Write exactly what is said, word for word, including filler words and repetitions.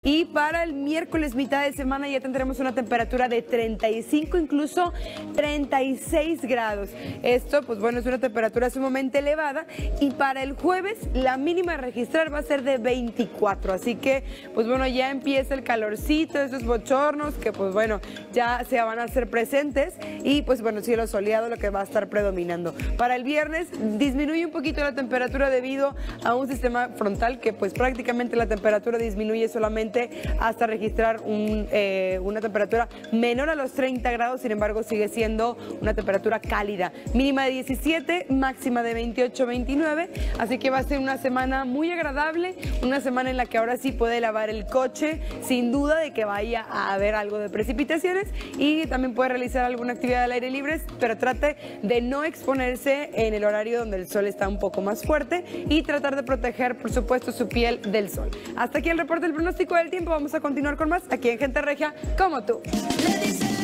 Y para el miércoles, mitad de semana, ya tendremos una temperatura de treinta y cinco, incluso treinta y seis grados. Esto, pues bueno, es una temperatura sumamente elevada. Y para el jueves, la mínima a registrar va a ser de veinticuatro. Así que, pues bueno, ya empieza el calorcito, esos bochornos que, pues bueno, ya se van a hacer presentes. Y, pues bueno, cielo soleado lo que va a estar predominando. Para el viernes, disminuye un poquito la temperatura debido a un sistema frontal que, pues prácticamente la temperatura disminuye solamente hasta registrar un, eh, una temperatura menor a los treinta grados. Sin embargo, sigue siendo una temperatura cálida. Mínima de diecisiete, máxima de veintiocho, veintinueve. Así que va a ser una semana muy agradable, una semana en la que ahora sí puede lavar el coche sin duda de que vaya a haber algo de precipitaciones, y también puede realizar alguna actividad al aire libre, pero trate de no exponerse en el horario donde el sol está un poco más fuerte y tratar de proteger, por supuesto, su piel del sol. Hasta aquí el reporte del pronóstico del tiempo. Vamos a continuar con más aquí en Gente Regia como tú.